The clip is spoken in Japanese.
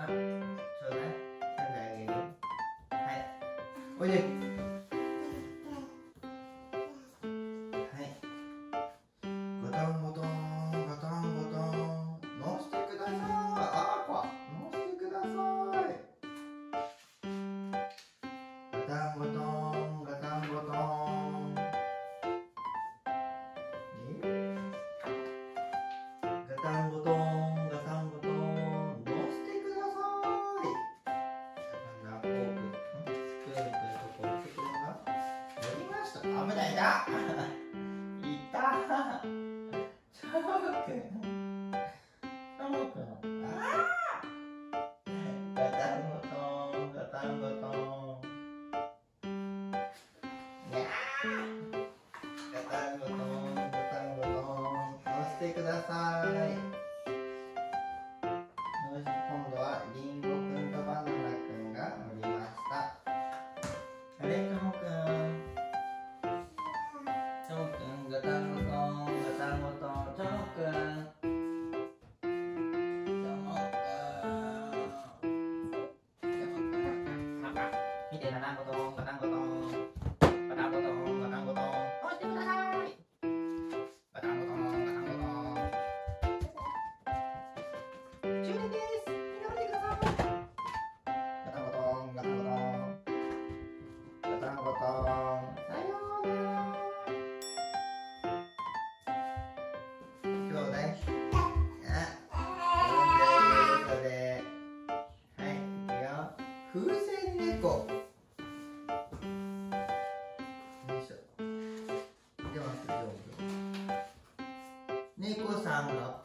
あ、ちょうだい。なんであげる。はい。おいで。はい。ガタンゴトン、ガタンゴトン。乗せてください。あーこわ。乗せてください。ガタンゴトン、ガタンゴトン。ガタンゴトン、ガタンゴトン。乗せてください。魚、フォーク、スプーンというところをつけるのが乗りました。危ないな。いた。チャモくん。チャモくん。ああ。ガタンゴトン、ガタンゴトン。にゃー。ガタンゴトン、ガタンゴトン。乗せてください。今度はリンゴくんとバナナくんが乗りました。あれ、チャモくん。チャモくん、ガタンゴトン、ガタンゴトン。チャモくん。チャモくん。チャモくん。見て、ガタンゴトン、ガタンゴトン。ガタンゴトン、ガタンゴトン。押してください。ガタンゴトン、ガタンゴトン。終了です。みんな見てください。ガタンゴトン、ガタンゴトン。ガタンゴトン。さようなら。兄弟。あ、ということで、はい、いくよ。風船猫。よいしょ。では、猫さんが